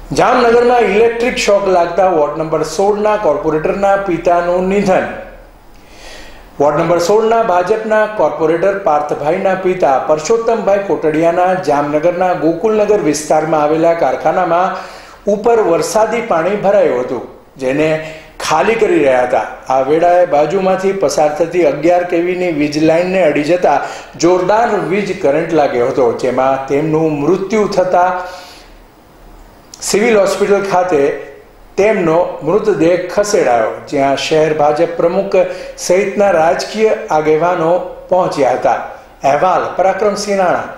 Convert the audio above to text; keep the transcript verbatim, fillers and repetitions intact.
જામનગરમાં ઇલેક્ટ્રિક શોક લાગતા ward number સોળના કોર્પોરેટરના પિતાનું નિધન. વોર્ડ નંબર સોળના ભાજપના કોર્પોરેટર પાર્થભાઈના પિતા પરસોત્તમભાઈ કોટડિયાના જામનગરના ગોકુલનગર વિસ્તારમાં આવેલા કારખાનામાં ઉપર વરસાદી પાણી ભરાયું હતું, જેને ખાલી કરી રહ્યા હતા. આ વેળાએ બાજુમાંથી પસાર થતી અગિયાર કેવીની વીજ લાઇનને અડી જતા જોરદાર વીજ કરંટ લાગ્યો હતો, જેમાં તેમનું મૃત્યુ થતા સિવિલ હોસ્પિટલ ખાતે તેમનો મૃતદેહ ખસેડાયો, જ્યાં શહેર ભાજપ પ્રમુખ સહિતના રાજકીય આગેવાનો પહોંચ્યા હતા. અહેવાલ પરાક્રમસિંહ રાણા.